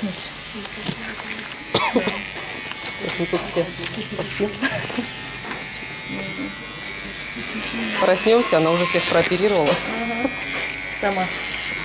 проснусь. Мы тут все поспим. Проснемся, она уже всех прооперировала. Сама.